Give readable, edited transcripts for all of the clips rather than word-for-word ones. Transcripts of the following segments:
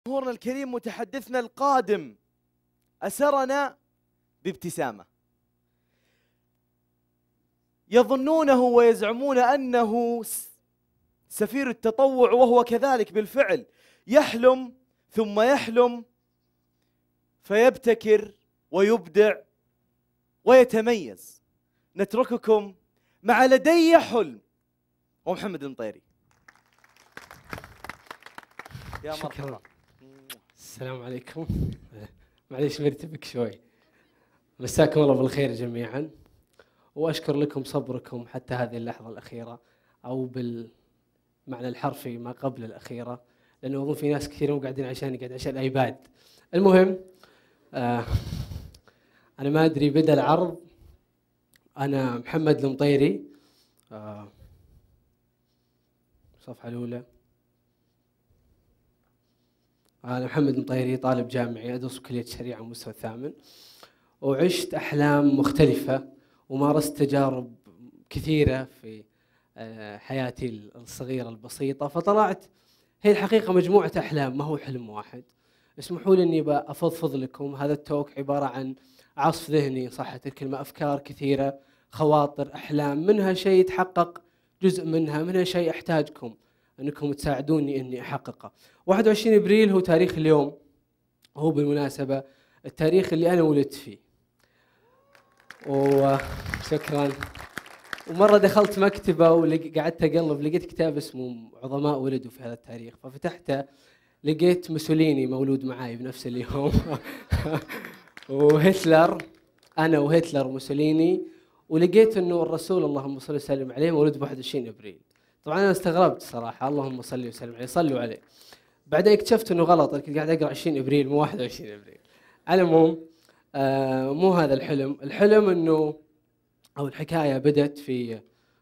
جمهورنا الكريم متحدثنا القادم أسرنا بابتسامة، يظنونه ويزعمون أنه سفير التطوع، وهو كذلك بالفعل، يحلم ثم يحلم فيبتكر ويبدع ويتميز. نترككم مع لدي حلم ومحمد المطيري. يا مرحبا. السلام عليكم. معليش مرتبك شوي. مساكم الله بالخير جميعا، وأشكر لكم صبركم حتى هذه اللحظة الأخيرة، أو بالمعنى الحرفي ما قبل الأخيرة، لأنه أظن في ناس كثير مو قاعدين عشان قاعد عشان الأيباد. المهم أنا ما أدري بدأ العرض. أنا محمد المطيري، الصفحة الأولى. أنا محمد المطيري، طالب جامعي أدرس كلية الشريعة المستوى الثامن، وعشت أحلام مختلفة ومارست تجارب كثيرة في حياتي الصغيرة البسيطة، فطلعت هي الحقيقة مجموعة أحلام، ما هو حلم واحد. اسمحوا لي إني بأفضفض لكم. هذا التوك عبارة عن عصف ذهني، صحة الكلمة، أفكار كثيرة، خواطر، أحلام، منها شيء يتحقق جزء منها شيء أحتاجكم أنكم تساعدوني إني أحققه. 21 إبريل هو تاريخ اليوم، هو بالمناسبة التاريخ اللي أنا ولدت فيه. وشكرا. ومرة دخلت مكتبة وقعدت أقلب، لقيت كتاب اسمه عظماء ولدوا في هذا التاريخ، ففتحته لقيت موسوليني مولود معاي بنفس اليوم. وهتلر، أنا وهتلر وموسوليني، ولقيت أنه الرسول اللهم صل وسلم عليه مولود ب 21 إبريل. طبعا أنا استغربت صراحة، اللهم صل وسلم عليه، صلوا عليه. بعدين اكتشفت أنه غلط، كنت قاعد أقرأ 20 إبريل مو 21 إبريل. على العموم مو هذا الحلم. الحلم أنه أو الحكاية بدأت في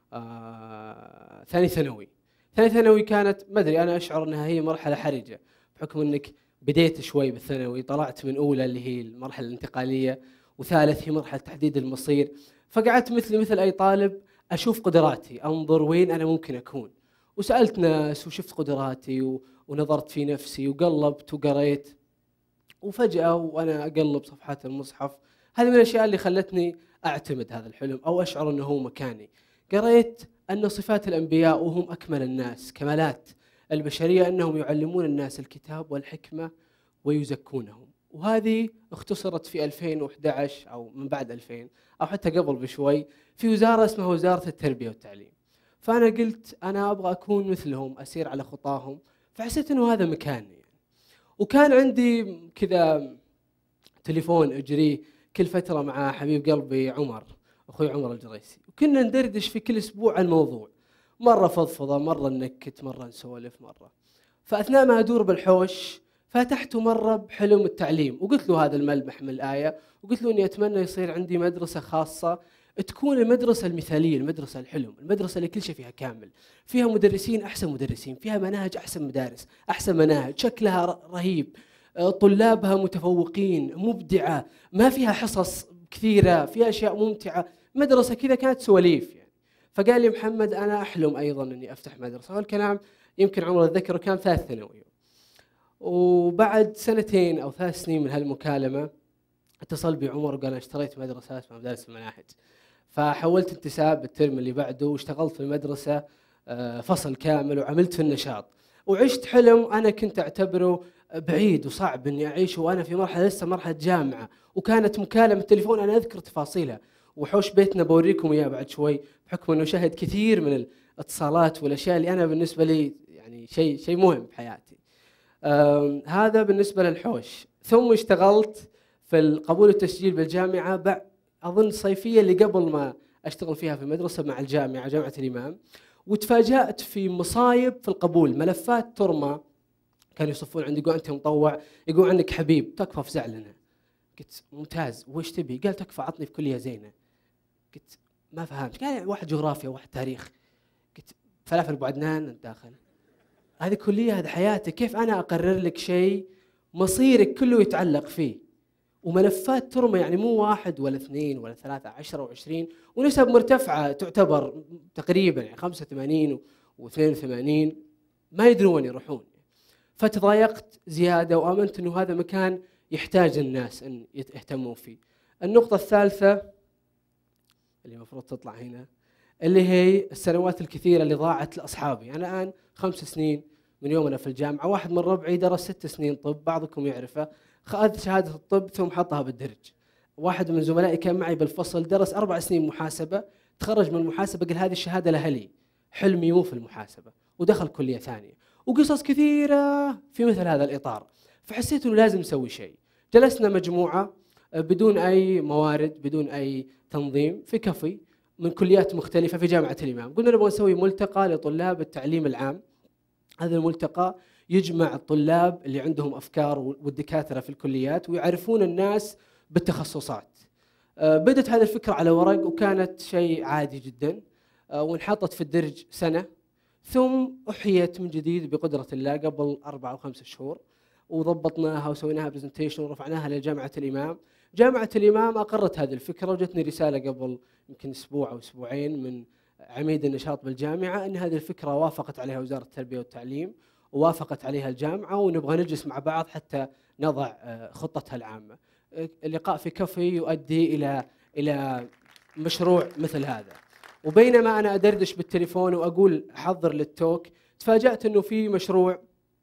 ثاني ثانوي. ثاني ثانوي كانت، ما أدري، أنا أشعر أنها هي مرحلة حرجة، بحكم أنك بديت شوي بالثانوي، طلعت من أولى اللي هي المرحلة الانتقالية، وثالث هي مرحلة تحديد المصير. فقعدت مثل أي طالب أشوف قدراتي، أنظر وين أنا ممكن أكون، وسألت ناس وشفت قدراتي ونظرت في نفسي وقلبت وقريت. وفجأة وأنا أقلب صفحات المصحف، هذه من الأشياء اللي خلتني أعتمد هذا الحلم أو أشعر أنه هو مكاني. قريت أن صفات الأنبياء وهم أكمل الناس، كمالات البشرية، أنهم يعلمون الناس الكتاب والحكمة ويزكونهم. وهذه اختصرت في 2011 أو من بعد 2000 أو حتى قبل بشوي، في وزارة اسمها وزارة التربية والتعليم. فأنا قلت أنا أبغى أكون مثلهم، أسير على خطاهم، فحسيت أنه هذا مكاني. وكان عندي كذا تليفون أجريه كل فترة مع حبيب قلبي عمر، أخوي عمر الجريسي، وكنا ندردش في كل أسبوع عن موضوع، مرة فضفضة، مرة نكت، مرة نسولف، مرة. فأثناء ما أدور بالحوش فتحته مرة بحلم التعليم، وقلت له هذا الملمح من الآية، وقلت له أني أتمنى يصير عندي مدرسة خاصة، تكون المدرسة المثالية، المدرسة الحلم، المدرسة اللي كل شيء فيها كامل، فيها مدرسين أحسن مدرسين، فيها مناهج أحسن مدارس، أحسن مناهج، شكلها رهيب، طلابها متفوقين، مبدعة، ما فيها حصص كثيرة، فيها أشياء ممتعة، مدرسة كذا. كانت سواليف يعني. فقال لي محمد أنا أحلم أيضا أني أفتح مدرسة. والكلام يمكن عمر الذكر كان ثالث ثانوي. وبعد 2 أو 3 سنين من هالمكالمة اتصل بي عمر وقال أنا اشتريت مدرسة اسمها مدارس المناهج. فحولت انتساب الترم اللي بعده واشتغلت في المدرسة فصل كامل وعملت في النشاط، وعشت حلم أنا كنت أعتبره بعيد وصعب إني أعيشه وأنا في مرحلة لسه مرحلة جامعة. وكانت مكالمة التليفون أنا أذكر تفاصيلها، وحوش بيتنا بوريكم إياه بعد شوي، بحكم إنه شاهد كثير من الاتصالات والأشياء اللي أنا بالنسبة لي يعني شيء مهم بحياتي. هذا بالنسبة للحوش. ثم اشتغلت في القبول والتسجيل بالجامعة، أظن صيفية اللي قبل ما أشتغل فيها في المدرسة مع الجامعة، جامعة الإمام. وتفاجأت في مصايب في القبول، ملفات ترمى، كانوا يصفون عندي، يقول أنت مطوع، يقول عندك حبيب تكفى افزع لنا. قلت ممتاز، وش تبي؟ قال تكفى عطني في كلية زينة. قلت ما فهمت. قال واحد جغرافيا واحد تاريخ. قلت فلافل ابو عدنان انت داخل، هذه كلية، هذه حياتك، كيف أنا أقرر لك شيء مصيرك كله يتعلق فيه؟ وملفات ترمى، يعني مو 1 ولا 2 ولا 3، 10 و20، ونسب مرتفعة تعتبر تقريبا يعني 85 و82، ما يدرون وين يروحون. فتضايقت زيادة وآمنت أنه هذا مكان يحتاج الناس أن يهتمون فيه. النقطة الثالثة اللي المفروض تطلع هنا اللي هي السنوات الكثيرة اللي ضاعت لأصحابي. أنا الآن 5 سنين من يومنا في الجامعة. واحد من ربعي درس 6 سنين طب، بعضكم يعرفه، أخذ شهادة الطب ثم حطها بالدرج. واحد من زملائي كان معي بالفصل درس 4 سنين محاسبة، تخرج من المحاسبة قال هذه الشهادة لها لي، حلمي مو في المحاسبة، ودخل كلية ثانية. وقصص كثيرة في مثل هذا الإطار. فحسيت أنه لازم نسوي شيء. جلسنا مجموعة بدون أي موارد، بدون أي تنظيم، في كافي من كليات مختلفة في جامعة الإمام. قلنا نبغى نسوي ملتقى لطلاب التعليم العام. هذا الملتقى يجمع الطلاب اللي عندهم أفكار والدكاترة في الكليات ويعرفون الناس بالتخصصات. بدت هذه الفكرة على ورق وكانت شيء عادي جدا، وانحطت في الدرج سنة، ثم أحيت من جديد بقدرة الله قبل 4 أو 5 شهور، وضبطناها وسويناها برزنتيشن ورفعناها لجامعة الإمام. جامعة الإمام أقرت هذه الفكرة، وجتني رسالة قبل يمكن أسبوع أو أسبوعين من عميد النشاط بالجامعة أن هذه الفكرة وافقت عليها وزارة التربية والتعليم ووافقت عليها الجامعة، ونبغى نجلس مع بعض حتى نضع خطتها العامة. اللقاء في كافي يؤدي إلى مشروع مثل هذا. وبينما أنا أدردش بالتليفون وأقول أحضر للتوك، تفاجأت أنه في مشروع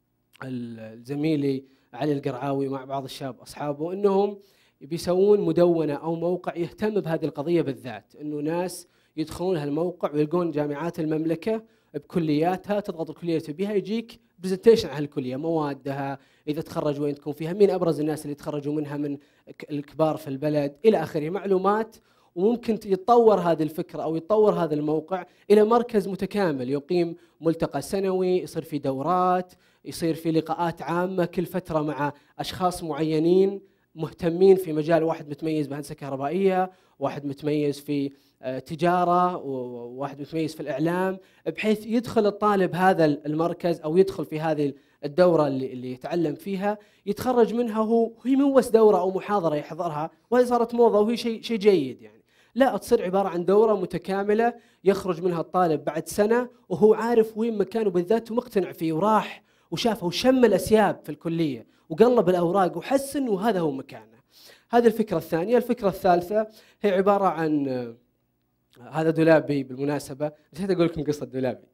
زميلي علي القرعاوي مع بعض الشباب أصحابه أنهم بيسوون مدونة أو موقع يهتم بهذه القضية بالذات، أنه ناس يدخلون هالموقع ويلقون جامعات المملكة بكلياتها، تضغط الكلية تبيها يجيك برزنتيشن عن الكلية، موادها، إذا تخرج وين تكون فيها، مين أبرز الناس اللي تخرجوا منها من الكبار في البلد إلى آخره، معلومات. وممكن يتطور هذه الفكرة أو يتطور هذا الموقع إلى مركز متكامل يقيم ملتقى سنوي، يصير في دورات، يصير في لقاءات عامة كل فترة مع أشخاص معينين مهتمين في مجال، واحد متميز بهندسة كهربائية، واحد متميز في تجارة، وواحد متميز في الإعلام، بحيث يدخل الطالب هذا المركز أو يدخل في هذه الدورة اللي يتعلم فيها، يتخرج منها هي مو بس دورة أو محاضرة يحضرها وهي صارت موضة وهي شيء جيد يعني، لا، تصير عبارة عن دورة متكاملة يخرج منها الطالب بعد سنة وهو عارف وين مكانه بالذات ومقتنع فيه، وراح وشافه وشم الأسياب في الكلية وقلب الأوراق وحس إنه هذا هو مكانه. هذه الفكرة الثانية. الفكرة الثالثة هي عبارة عن هذا دولابي بالمناسبة، نسيت أقول لكم قصة دولابي.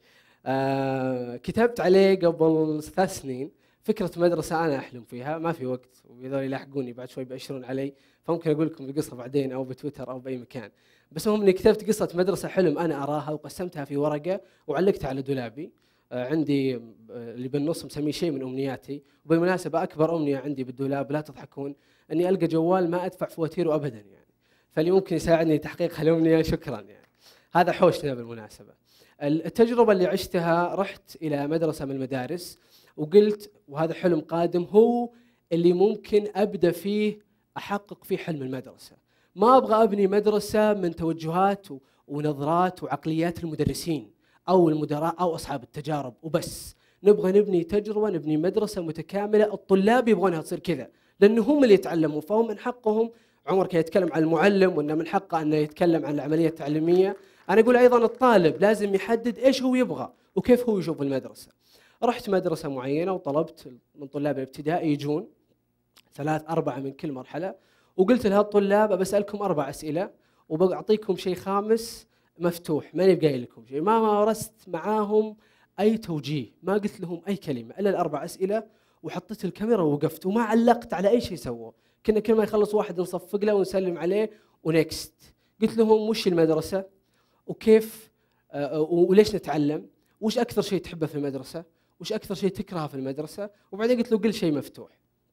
كتبت عليه قبل 3 سنين، فكرة مدرسة أنا أحلم فيها، ما في وقت وذول يلاحقوني بعد شوي بيأشرون علي، فممكن أقول لكم القصة بعدين أو بتويتر أو بأي مكان. بس المهم إني كتبت قصة مدرسة حلم أنا أراها وقسمتها في ورقة وعلقتها على دولابي. عندي اللي بالنص مسميه شيء من أمنياتي، وبالمناسبة أكبر أمنية عندي بالدولاب، لا تضحكون، أني ألقى جوال ما أدفع فواتيره أبدا يعني، فاللي ممكن يساعدني لتحقيق هالأمنية شكرا يعني. هذا حوشنا بالمناسبة. التجربة اللي عشتها، رحت إلى مدرسة من المدارس وقلت وهذا حلم قادم هو اللي ممكن أبدأ فيه أحقق فيه حلم المدرسة. ما أبغى أبني مدرسة من توجهات ونظرات وعقليات المدرسين أو المدراء أو أصحاب التجارب وبس، نبغى نبني تجربة، نبني مدرسة متكاملة، الطلاب يبغونها تصير كذا لأنه هم اللي يتعلموا، فهم من حقهم. عمر كان يتكلم عن المعلم وأنه من حقه أنه يتكلم عن العملية التعليمية، أنا أقول أيضا الطالب لازم يحدد إيش هو يبغى وكيف هو يشوف المدرسة. رحت مدرسة معينة وطلبت من طلاب الابتدائي يجون 3 4 من كل مرحلة، وقلت لها الطلاب بسألكم 4 أسئلة وبعطيكم شيء خامس مفتوح، ماني بقايل لكم شيء، ما مارست معاهم أي توجيه، ما قلت لهم أي كلمة إلا ال4 أسئلة، وحطيت الكاميرا ووقفت وما علقت على أي شيء سووه. كنا كل ما يخلص واحد نصفق له ونسلم عليه ونكست. قلت لهم وش المدرسة وكيف وليش نتعلم، وش أكثر شيء تحبه في المدرسة، وش أكثر شيء تكرهه في المدرسة، وبعدين قلت له قل شيء مفتوح.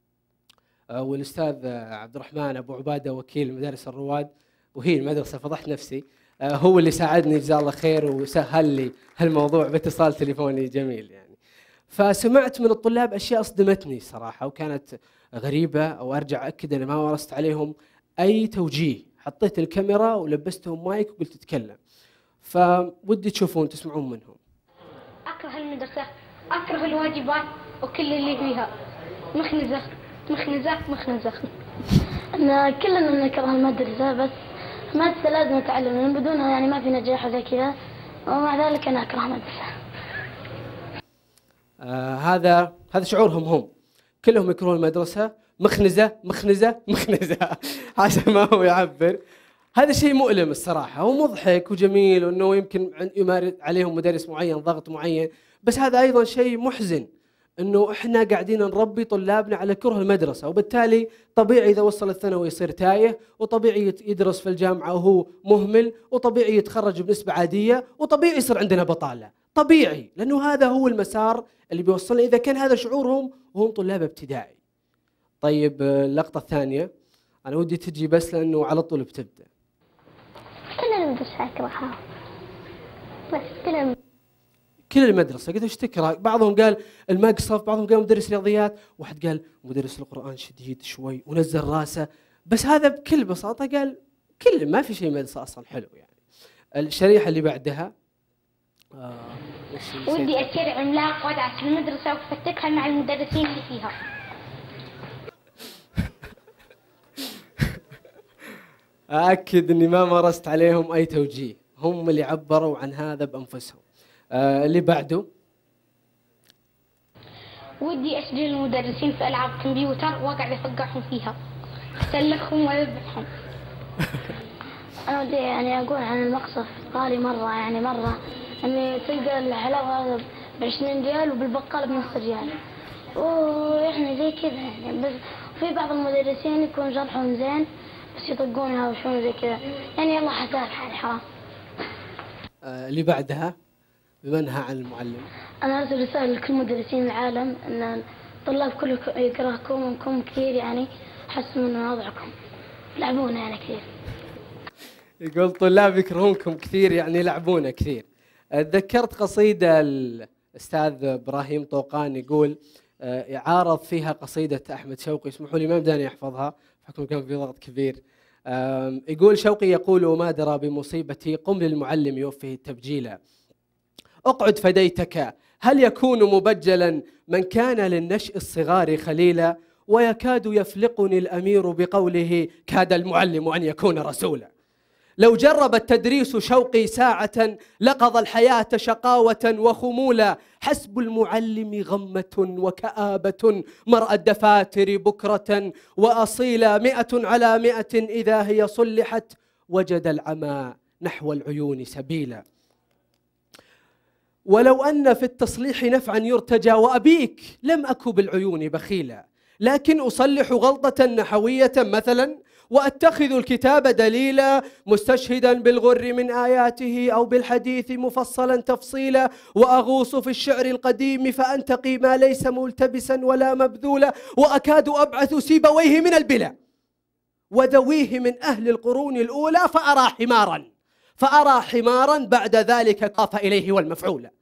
والأستاذ عبد الرحمن أبو عبادة وكيل مدارس الرواد وهي المدرسة، فضحت نفسي، هو اللي ساعدني جزاه الله خير وسهل لي هالموضوع باتصال تليفوني جميل يعني. فسمعت من الطلاب أشياء أصدمتني صراحة وكانت غريبة، وأرجع أكد أنا ما مارست عليهم أي توجيه، حطيت الكاميرا ولبستهم مايك وقلت اتكلم، فودي تشوفون تسمعون منهم. أكره المدرسة، أكره الواجبات وكل اللي فيها، مخنزة مخنزة مخنزة. كلنا نكره المدرسة، بس المدرسة لازم نتعلم، من بدونها يعني ما في نجاح زي كذا، ومع ذلك أنا أكره المدرسة. هذا هذا شعورهم هم، كلهم يكرهون المدرسة، مخنزة مخنزة مخنزة حسب ما هو يعبر. هذا شيء مؤلم الصراحة، هو مضحك وجميل وأنه يمكن يمارس عليهم مدرس معين ضغط معين، بس هذا أيضا شيء محزن أنه إحنا قاعدين نربي طلابنا على كره المدرسة، وبالتالي طبيعي إذا وصل الثانوي يصير تايه، وطبيعي يدرس في الجامعة وهو مهمل، وطبيعي يتخرج بنسبة عادية، وطبيعي يصير عندنا بطالة، طبيعي، لأنه هذا هو المسار اللي بيوصلنا إذا كان هذا شعورهم وهم طلاب ابتدائي. طيب اللقطة الثانية أنا ودي تجي بس لأنه على طول بتبدأ. كل المدرسة أكرهها، بس كل المدرسة قلت ايش تكره؟ بعضهم قال المقصف، بعضهم قال مدرس رياضيات، واحد قال مدرس القرآن شديد شوي ونزل راسه، بس هذا بكل بساطة قال كل ما في شيء مدرسة أصلا حلو يعني. الشريحة اللي بعدها ودي أصير عملاق وأدعس في المدرسة وأفتكها مع المدرسين اللي فيها. أأكد أني ما مارست عليهم أي توجيه، هم اللي عبروا عن هذا بأنفسهم. اللي بعده ودي أسجل المدرسين في ألعاب كمبيوتر وأقعد أفقعهم فيها، أسلخهم وأذبحهم. أنا ودي يعني أقول عن المقصف، غالي مرة يعني مرة، يعني تلقى الحلاوة هذا ب20 ريال وبالبقالة بنص ريال، وإحنا زي كذا يعني. بس في بعض المدرسين يكون جرحهم زين بس يطقونها وشون زي كذا، يعني يلا حساب حال حرام. اللي بعدها بمنهى عن المعلم. أنا أرسل رسالة لكل مدرسين العالم أن الطلاب كلكم يكرهكم وانكم كثير، يعني حسوا من وضعكم، لعبونا يعني كثير. يقول طلاب يكرهونكم كثير يعني لعبونا كثير. تذكرت قصيدة الأستاذ إبراهيم طوقان يقول عارض فيها قصيدة أحمد شوقي، اسمحوا لي ما بداني أحفظها بحكم كان في ضغط كبير. يقول شوقي يقول وما درى بمصيبتي قم للمعلم يوفيه التبجيلا، اقعد فديتك هل يكون مبجلا من كان للنشء الصغار خليلا، ويكاد يفلقني الأمير بقوله كاد المعلم أن يكون رسولا. لو جرب التدريس شوقي ساعة لقضى الحياة شقاوة وخمولا، حسب المعلم غمة وكآبة مرأى الدفاتر بكرة وأصيلا، 100 على 100 إذا هي صلحت وجد العمى نحو العيون سبيلا. ولو أن في التصليح نفعا يرتجى وأبيك لم أك بالعيون بخيلا، لكن أصلح غلطة نحوية مثلا وأتخذ الكتاب دليلا، مستشهدا بالغر من آياته أو بالحديث مفصلا تفصيلا، وأغوص في الشعر القديم فأنتقي ما ليس ملتبسا ولا مبذولا، وأكاد أبعث سيبويه من البلا وذويه من أهل القرون الأولى فأرى حمارا بعد ذلك قاف إليه والمفعول.